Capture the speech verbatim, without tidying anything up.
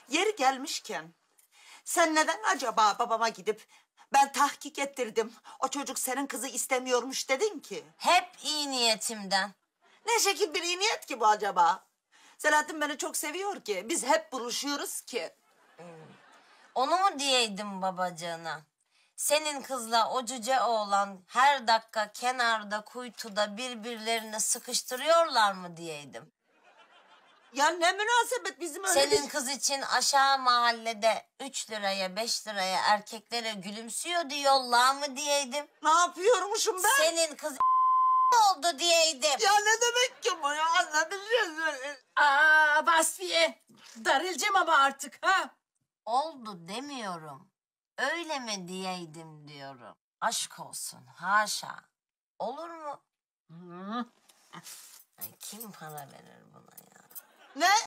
Yeri gelmişken sen neden acaba babama gidip ben tahkik ettirdim, o çocuk senin kızı istemiyormuş dedin ki? Hep iyi niyetimden. Ne şekil bir iyi niyet ki bu acaba? Selahattin beni çok seviyor ki, biz hep buluşuyoruz ki. Onu mu diyeydim babacığına? Senin kızla o cüce oğlan her dakika kenarda kuytuda birbirlerini sıkıştırıyorlar mı diyeydim? Ya ne münasebet bizim öyle Senin bir... kız için aşağı mahallede üç liraya beş liraya erkeklere gülümsüyor diyorlar mı diyeydim? Ne yapıyormuşum ben? Senin kız oldu diyeydim. Ya ne demek ki bu ya? Ne bir şey söyle. Aa Vasfiye, darılacağım ama artık ha. Oldu demiyorum. Öyle mi diyeydim diyorum. Aşk olsun haşa. Olur mu? Hı. Ay, kim para verir buna ya? Ne?